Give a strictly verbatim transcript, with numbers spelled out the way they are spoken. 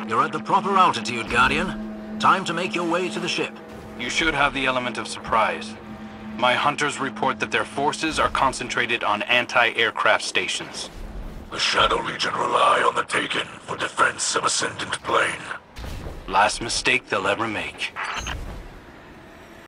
You're at the proper altitude, Guardian. Time to make your way to the ship. You should have the element of surprise. My hunters report that their forces are concentrated on anti-aircraft stations. The Shadow Legion rely on the Taken for defense of Ascendant Plane. Last mistake they'll ever make.